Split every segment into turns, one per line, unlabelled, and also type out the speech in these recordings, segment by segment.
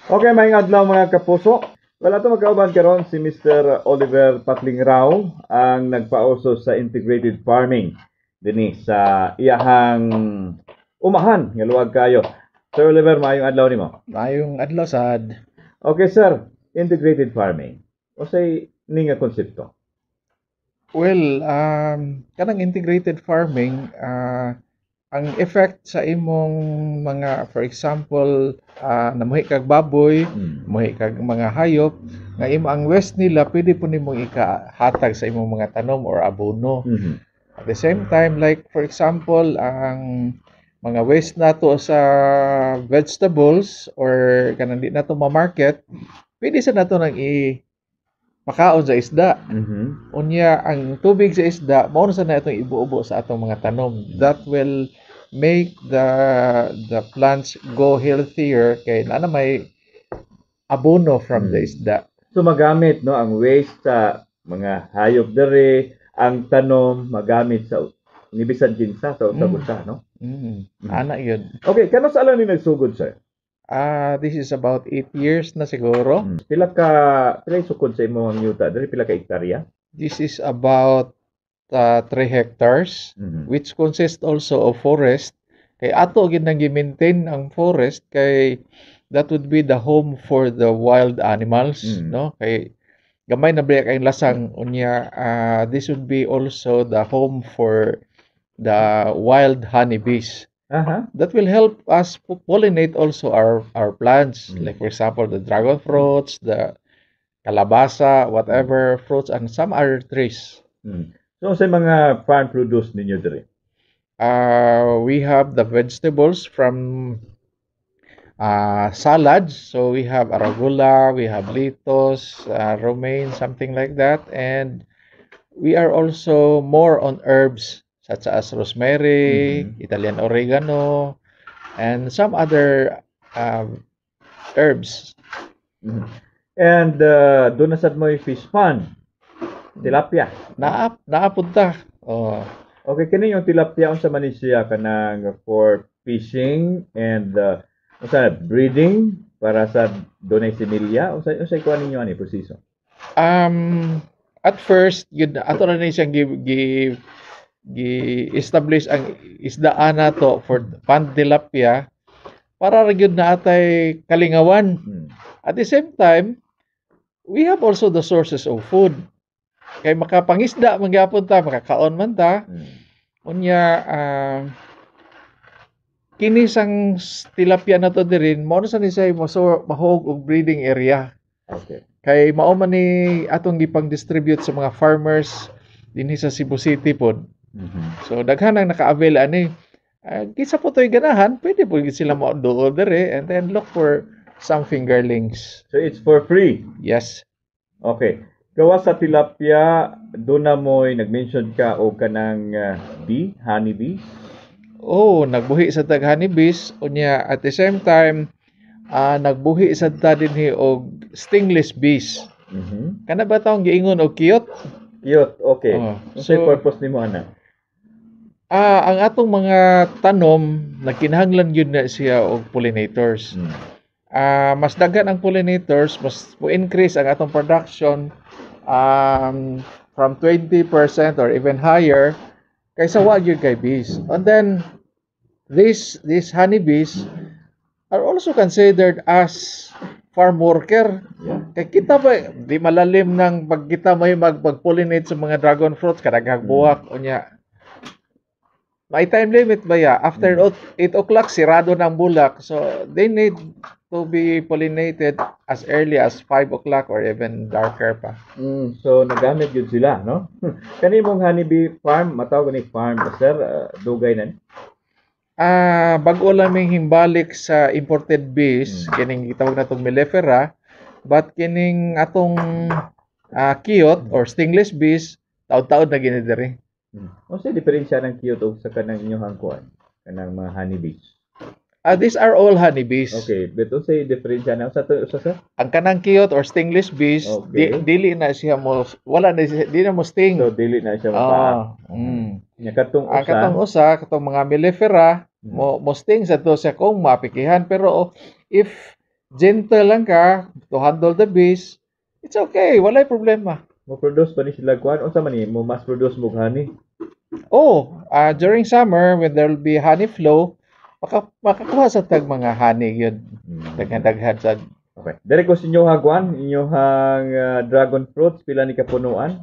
Okay, may adlaw mga kapuso. Wala ito magkauban karon si Mr. Oliver Patling Rao ang nagpauso sa integrated farming dinhi sa iyahang umahan nga luwag kayo. Sir Oliver, maayong adlaw nimo.
Mayong adlaw sad.
Okay, sir. Integrated farming. O say ni nga konsepto?
Well, kanang integrated farming, ang effect sa imong mga, for example, namuhi kag baboy, namuhi kag mga hayop, nga ang waste nila pwede po nimong ikahatag sa imong mga tanom or abono. At the same time, like for example, ang mga waste nato sa vegetables or kanang di nato ma-market, pwede sa nato nang pakaon sa isda. Unya ang tubig sa isda mao na sa natong ibuubo sa atong mga tanom. That will make the plants go healthier kay na may abono from the isda.
So magamit no ang waste sa mga hayop dere, ang tanom magamit sa nibisan kinsa sa usab-usa no.
Ana yun.
Okay, kano sa alam ni nagsugod, sir?
This is about 8 years na siguro.
Pila sukod sa imong yuta dere, pila ka hektarya?
This is about 3 hectares, which consists also of forest. Kay ato gid nang gi-maintain ang forest kay that would be the home for the wild animals, no? Kay gamay na ba kay lasang unya, this would be also the home for the wild honeybees. That will help us pollinate also our plants, like for example the dragon fruits, the kalabasa, whatever fruits, and some other trees.
So sa mga farm produce ninyo dere?
We have the vegetables from salads. So we have arugula, we have lettuce, romaine, something like that, and we are also more on herbs such as rosemary, Italian oregano, and some other herbs.
And doon na sad mo yung fish pond, tilapia.
Naapunta. Oh.
Okay, kini yung tilapia unsa man ni siya kanang for fishing and unsa breeding para sa dunay similya, unsa kuan ninyo ani proseso?
At first yun ato na ni siyang gi-establish ang isdaan nato for pond tilapia para ra gyud na atay kalingawan. At the same time, we have also the sources of food. Kay makapangisda man gyapon ta, makakaon man ta. Unya kini sang tilapia nato dirin mo sa ni say mahog og breeding area.
Okay.
Kay mao man ni atong gipang-distribute sa mga farmers dinhi sa Cebu City pod. So daghan ang naka-avail ani. Kisa po to'y ganahan, pwede po sila mo-dool dere and then look for some fingerlings.
So it's for free?
Yes.
Okay. Gawa sa tilapia, doon na mo'y nag-mention ka o kanang honeybees?
Oh, nagbuhi sa tag honeybees. Unya, at the same time, nagbuhi sa ta dinhi og stingless bees. Kana ba taong giingon og cute?
Cute, okay. So, purpose nimo ana?
Ang atong mga tanom, nagkinahanglan yun na siya og pollinators. Mas daghan ang pollinators, mas increase ang atong production from 20% or even higher kaysa wa gyud kay bees. And then these honeybees are also considered as farm worker. Kay kita ba di malalim nang pag kita may magpag-pollinate sa mga dragon fruits kadaghang buwak unya. May time limit ba ya? After 8 o'clock, sirado ng bulak. So, they need to be pollinated as early as 5 o'clock or even darker pa.
So, nagamit yun sila, no? Kanimong honeybee farm, matawag ni farm, sir, dugay na?
Bago laming himbalik sa imported bees, kining gitawag na itong mellifera, but kining atong kiyot or stingless bees, taon-taon na ginidiri.
Ano sa diferensya ng cute o sa kanang inyong kuan, kanang mga honeybees?
These are all honeybees.
Okay, but ano sa diferensya na sa
ang kanang cute or stingless bees, dili na siya mo wala na siya, di na mo sting.
So dili na siya mapa. Nya katong
mga mellifera mo sting sa to siya kung mapikihan, pero if gentle lang ka to handle the bees, it's okay, walay problema.
Mo produce pa ni sila kuan unsa man ni mo mas produce mo honey?
Oh, during summer when there will be honey flow, makakuha sa tag mga honey yun. Daghan-daghan sa
Okay. Dire ko sa inyo kuan, inyong dragon fruits pila ni kapunuan?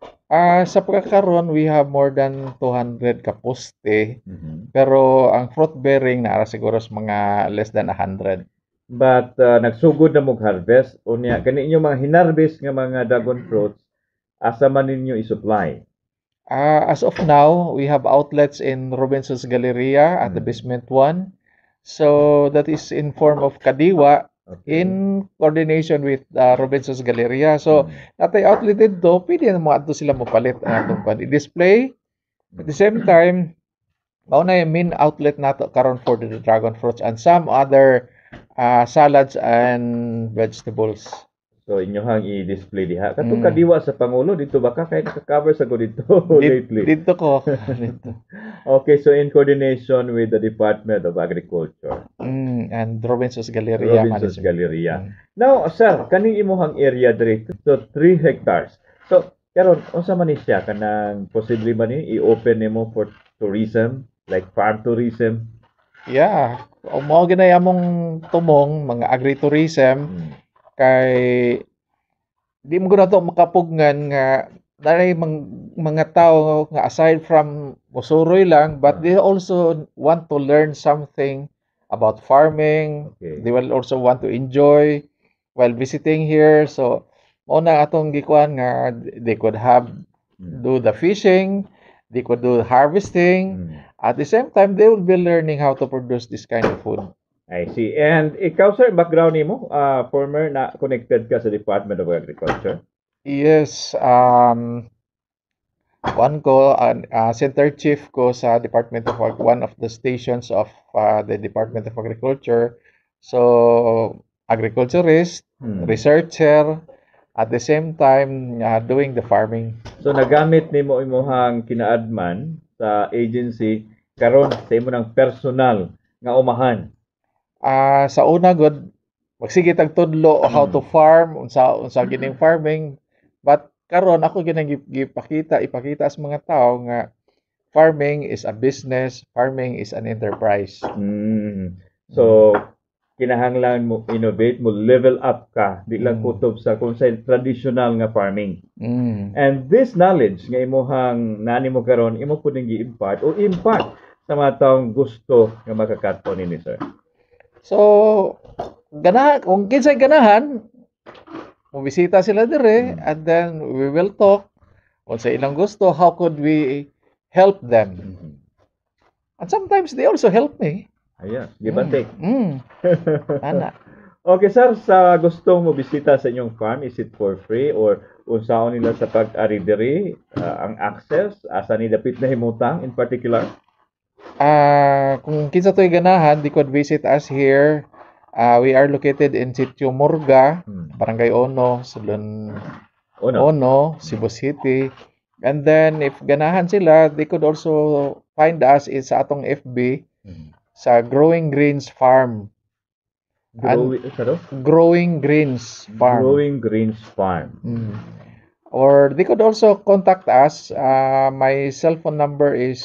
sa pagkakaroon, we have more than 200 ka poste,
Mhm.
pero ang fruit bearing na siguro sa mga less than 100.
But nagsugod na mog harvest unya kani inyo mga hinarvest nga mga dragon fruits asa man ninyo i-supply?
As of now, we have outlets in Robinson's Galleria at the basement 1. So that is in form of kadiwa
Okay.
in coordination with Robinson's Galleria. So natay outlet dito, pwede na mo adto sila mopalit ang atong i-display. At the same time, mao na yung main outlet nato karon for the dragon fruits and some other salads and vegetables.
So inyohang i-display diha. Katong
Mm.
kadiwa sa pangulo dito baka kay naka-cover sa ko dito lately.
Dito ko. Dito.
Okay, so in coordination with the Department of Agriculture,
And Robinson's Galleria.
Robinson's
Management.
Galleria. Now, sir, kaning imuhang area diri so 3 hectares. So karon unsa man ni siya kanang posible man ni i-open nimo for tourism, like farm tourism?
Yeah. O mao ginay among tumong mga agritourism kay di mo gud to makapugngan nga dalay mga tao nga aside from musuroy lang but they also want to learn something about farming.
Okay.
They will also want to enjoy while visiting here. So mao na atong gikuan nga they could have do the fishing, they could do harvesting. At the same time, they will be learning how to produce this kind of food.
I see. And ikaw, sir, background nimo, former na connected ka sa Department of Agriculture?
Yes, center chief ko sa Department of one of the stations of the Department of Agriculture. So, agriculturist, researcher, at the same time doing the farming.
So nagamit nimo imong kinaadman sa agency karon sa imo ng personal nga umahan.
Sa una gud magsige tag tudlo how to farm, unsa gining farming. But karon ako ginang ipakita sa mga tao nga farming is a business, farming is an enterprise.
So kinahanglan mo innovate, mo level up ka, di lang kutob sa kung sa traditional nga farming. And this knowledge nga imuhang nani mo karon imo pud ning gi-impart o impact sa mga taong gusto nga makakat-on nini, sir.
So kung kinsay ganahan, mobisita sila dire and then we will talk kung sa ilang gusto, how could we help them. And sometimes they also help me.
Ayan, give and take.
Ana.
Okay, sir, sa gustong mo bisita sa inyong farm, is it for free or unsaon nila sa pag-ari diri, ang access, asa ni dapit na himutang in particular?
Kung kinsa to'y ganahan, they could visit us here. We are located in Sitio Murga, Barangay Ono, Sulon Ono, Cebu City. And then if ganahan sila, they could also find us sa atong FB sa Growing Greens Farm. Growing Greens Farm.
Growing Greens Farm.
Or they could also contact us. My cell phone number is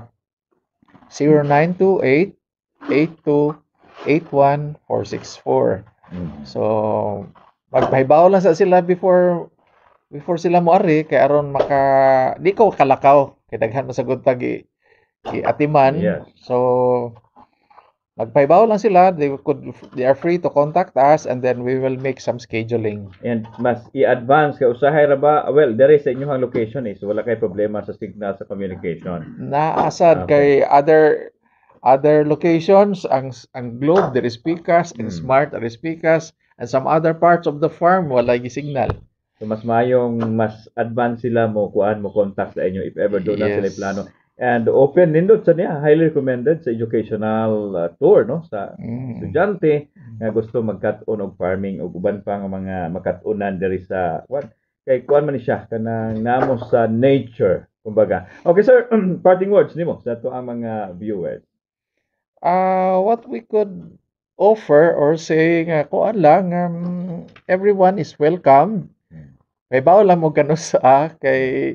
0928-8281-464. So, magpahibaw lang sa sila before sila moari kay aron di ko kalakaw kay daghan masagod tag atiman.
Yes.
So magpahibaw lang sila, they are free to contact us and then we will make some scheduling.
And mas i-advance ka usahay ra ba? Well, there is sa inyong location is wala kay problema sa signal sa communication.
Naasad kay other locations ang Globe there is Picas and Smart there is Picas and some other parts of the farm wala gi signal.
So mas mayong mas advance sila mo contact sa inyo if ever do na sila plano. And open nindot sa niya, highly recommended sa educational tour no sa estudyante nga gusto magkat-on og farming ug uban pa nga mga makat-unan diri sa kay kuan man siya kanang namo sa nature kumbaga. Okay sir, parting words nimo sa ato ang mga viewers.
What we could offer or saying kuan lang everyone is welcome. May bawo lang mo ganun sa kay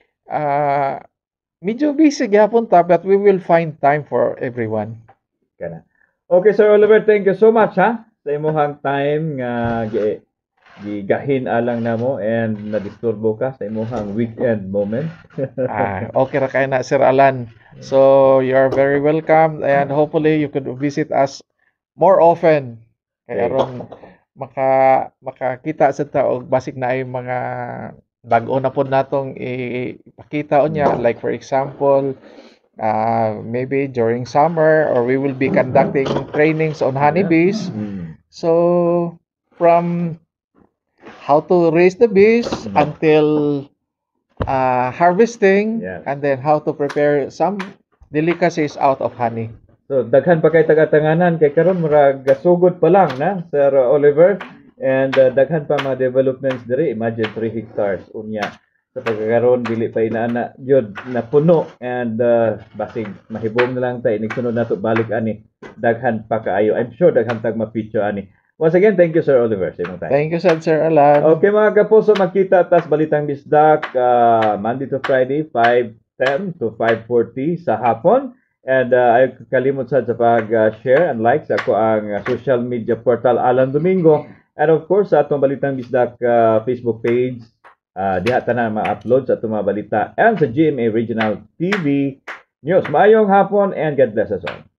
medyo busy gyapon ta but we will find time for everyone.
Kana. Okay, Sir Oliver, thank you so much ha sa imong time nga gigahin alang namo and nadisturbo ka sa imong weekend moment.
Okay ra kay na Sir Alan. So you're very welcome and hopefully you could visit us more often. Kaya
Okay.
aron makakita sa tao basig na ay mga bag-o na po natong ipakita unya like for example maybe during summer or we will be conducting trainings on honeybees.
Mm.
So from how to raise the bees until harvesting
Yes.
and then how to prepare some delicacies out of honey.
So daghan pa kay taga-tanganan kay karon murag gasugod pa lang na Sir Oliver and daghan pa mga developments diri, imagine 3 hectares unya sa pagkakaroon dili pa inaana gyud na puno and basig mahibom na lang tay sunod nato balik ani daghan pa kaayo. I'm sure daghan tag mapicture ani. Once again, thank you Sir Oliver sa imong time.
Thank you, Sir Alan.
Okay mga kapuso, magkita tas Balitang Bisdak Monday to Friday 5:10 to 5:40 sa hapon. And ay kalimot sa pag-share and like sa ako ang social media portal Alan Domingo. And of course, sa atong Balitang Bisdak Facebook page, diha na ma-upload sa atong mga balita and sa GMA Regional TV News. Maayong hapon and God bless us all.